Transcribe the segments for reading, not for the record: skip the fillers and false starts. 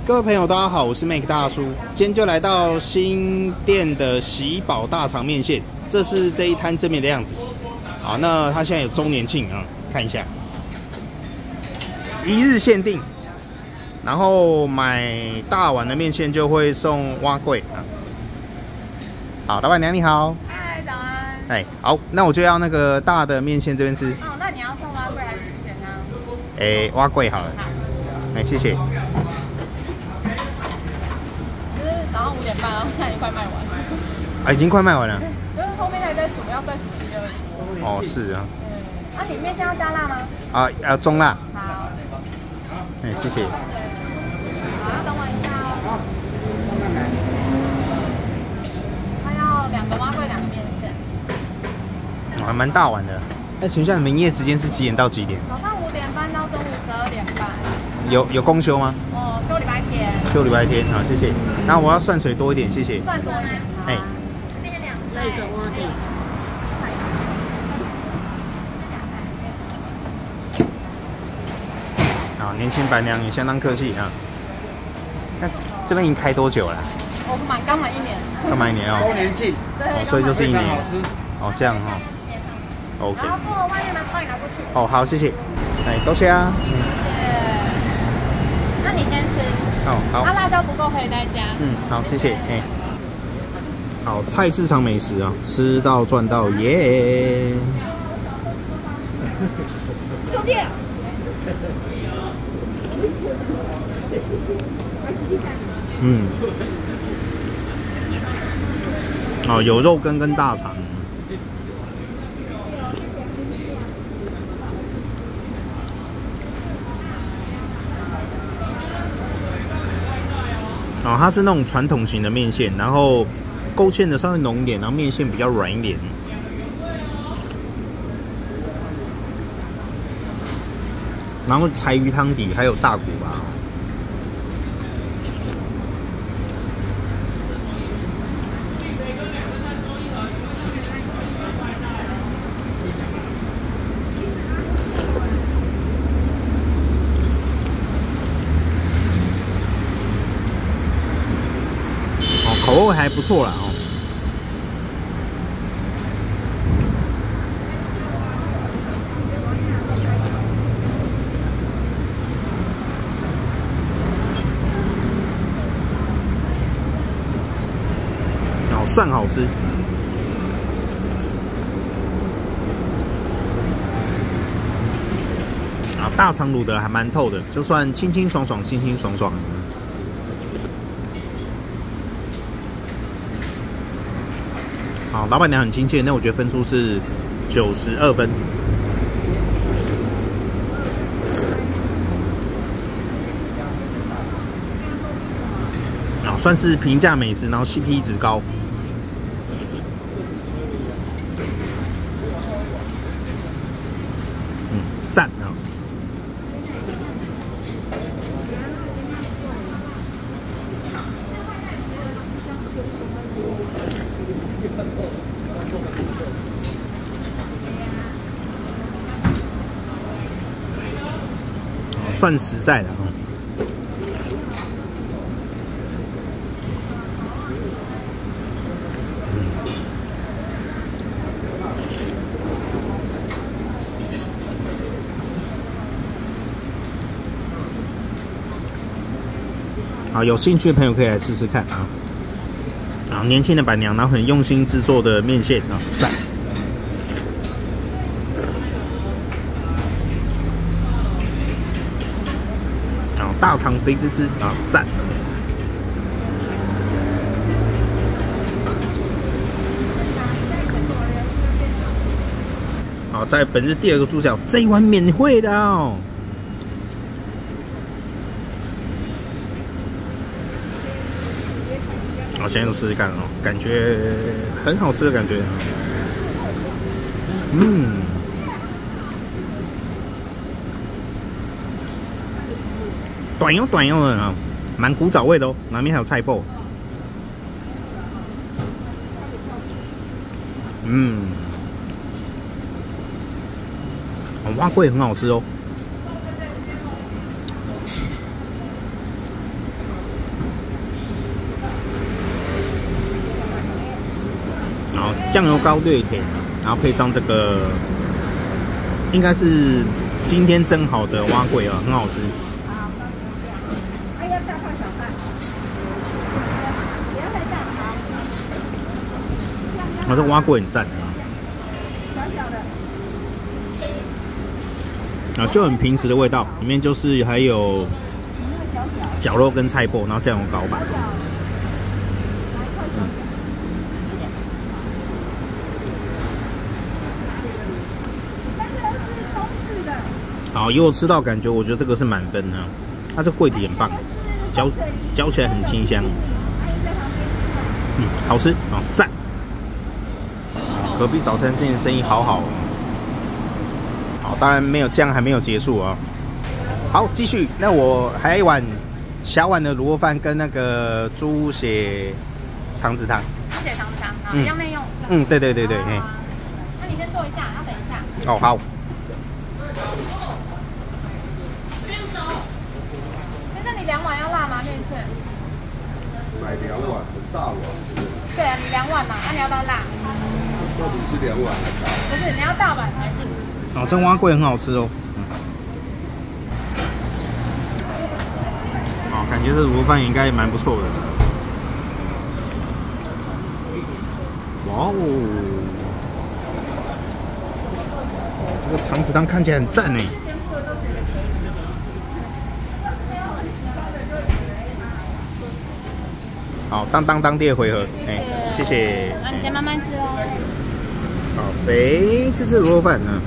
各位朋友，大家好，我是 Make 大叔，今天就来到新店的喜宝大肠面线，这是这一摊正面的样子。好，那它现在有周年庆啊，看一下，1日限定，然后买大碗的面线就会送蛙桂啊。好，老板娘你好。 嗨，早安。 哎，好，那我就要那个大的面线这边吃。 哦，那你要送蛙桂还是鱼线呢？ 哎，蛙桂好了。 好。 哎，谢谢。 就是早上5点半，然后现在已经快卖完了。 啊，已经快卖完了。 就是后面还在煮，要再11而已。 哦，是啊。 那你面线要加辣吗？ 啊，要中辣。 好。 哎，谢谢。 好，要等我一下哦。他要2个蛙桂，2个面线。 还蛮大碗的。那请问一下，营业时间是几点到几点？ 早上5点半到中午12点半。 有公休吗？ 哦，休礼拜天。 休礼拜天，好，谢谢。那我要涮水多一点，谢谢。 涮多一点。 哎。 这边2个那个蛙桂。 好，年轻板娘也相当客气啊。那这边已经开多久了？ 我刚满1年。 刚满1年哦。 周年庆。 对。 所以就是1年。 好吃。 哦，这样哈。OK。 然后做外面吗？帮你拿过去。 哦，好，谢谢。哎，多谢啊。 那你先吃。 哦，好。 辣椒不够可以再加。 好，谢谢。哎。好，菜市场美食啊，吃到赚到耶！ 右边。 哦，有肉羹跟大肠。哦，它是那种传统型的面线，然后勾芡的稍微浓一点，然后面线比较软一点。然后柴鱼汤底还有大骨吧。口味还不错啦哦。哦，蒜好吃。啊，大肠卤的还蛮透的，就算清清爽爽，清清爽爽。好，老板娘很亲切，那我觉得分数是92分。啊，算是平价美食，然后 CP 值高。赞啊！算实在的啊。好，有兴趣的朋友可以来试试看啊。啊，年轻的板娘，然后很用心制作的面线啊，赞。大肠肥滋滋啊，赞！好，在本日第2个猪脚，这一碗免费的哦。好，现在试试看哦，感觉很好吃的感觉。短油短油的啊，蛮古早味的哦，里面还有菜脯。蛙桂很好吃哦。 酱油膏略甜，然后配上这个，应该是今天蒸好的蛙桂啊，很好吃。这蛙桂很赞啊，就很平时的味道，里面就是还有绞肉跟菜脯，然后酱油膏吧。好，以我吃到感觉，我觉得这个是满分啊。它这桂体很棒，嚼起来很清香，好吃啊，赞！隔壁早餐店的生意好好。好，当然没有，这样还没有结束啊。好，继续。那我还有一碗小碗的卤肉饭跟那个猪血肠子汤。 猪血肠子汤，好，一样内用。 对。那你先坐一下，要等一下。 哦，好。 先生，你2碗要辣吗？面线？ 买2碗，很大碗。 对啊，你2碗嘛，那你要不要辣？ 到底是2碗还是大？ 不是，你要大碗才是。 哦，这蛙桂很好吃哦。好，感觉这卤肉饭应该蛮不错的。哇哦！这个肠子汤看起来很赞呢。好，当第二回合，谢谢。 那你先慢慢吃哦。 好肥，这是卤肉饭呢。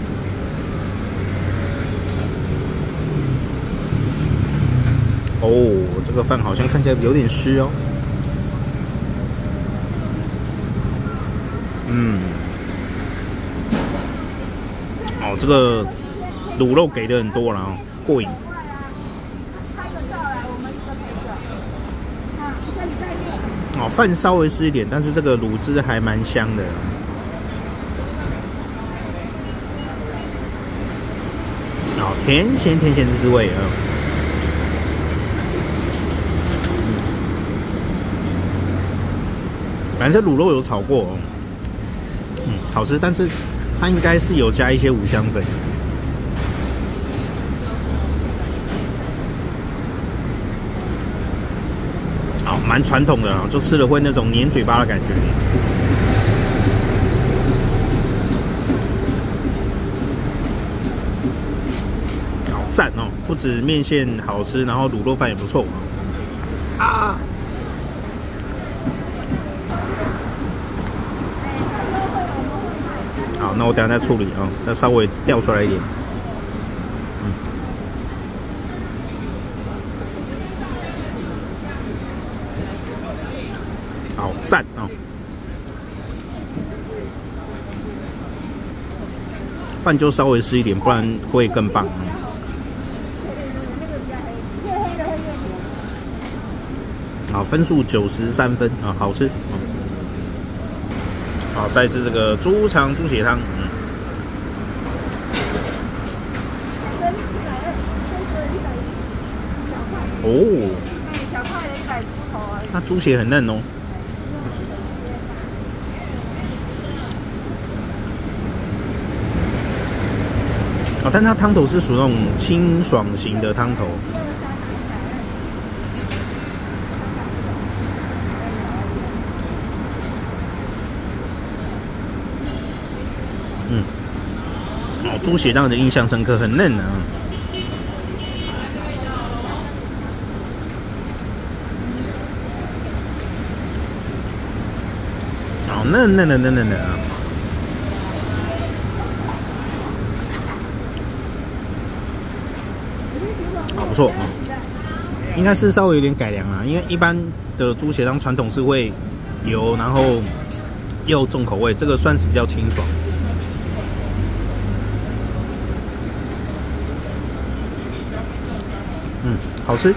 哦，这个饭好像看起来有点湿哦。哦，这个卤肉给的很多了哦，过瘾。哦，饭稍微湿一点，但是这个卤汁还蛮香的。哦，甜咸滋味啊。反正这卤肉有炒过哦，好吃，但是它应该是有加一些五香粉。好，蛮传统的啊，就吃了会那种黏嘴巴的感觉。好赞哦！不止面线好吃，然后卤肉饭也不错啊。好，那我等一下再处理啊，再稍微掉出来一点。好赞哦！饭就稍微湿一点，不然会更棒。好，分数93分啊，好吃。好，再是这个猪肠猪血汤，哦，它猪血很嫩哦。哦，但它汤头是属于那种清爽型的汤头。哦，猪血让人印象深刻，很嫩啊。好嫩的啊。好，不错。应该是稍微有点改良啊，因为一般的猪血汤传统是会油，然后又重口味，这个算是比较清爽。好吃。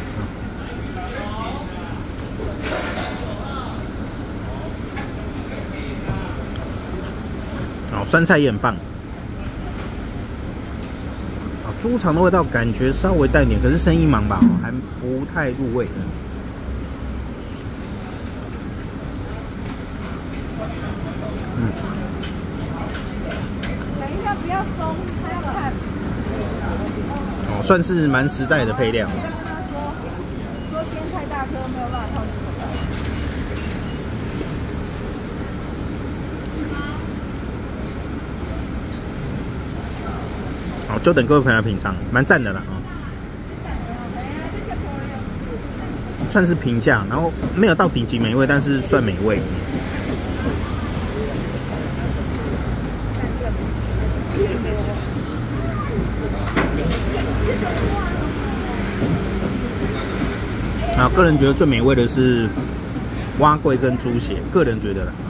好，酸菜也很棒。啊，猪肠的味道感觉稍微淡点，可是生意忙吧，还不太入味。 较松，它要看。 哦，算是蛮实在的配料。 跟他说煎太大颗没有办法放进口袋。 好，就等各位朋友品尝，蛮赞的啦啊。算是平价，然后没有到顶级美味，但是算美味。啊，个人觉得最美味的是蛙桂跟猪血，个人觉得啦。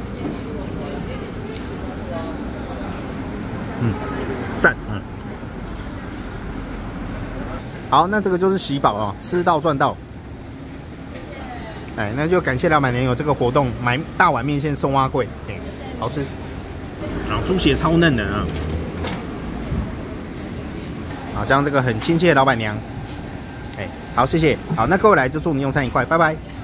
赞，好，那这个就是喜饱哦，吃到赚到。哎，那就感谢老板娘有这个活动，买大碗面线送蛙桂，哎，好吃。然后猪血超嫩的啊，好，这样这个很亲切的老板娘，哎，好，谢谢，好，那各位来就祝你用餐愉快，拜拜。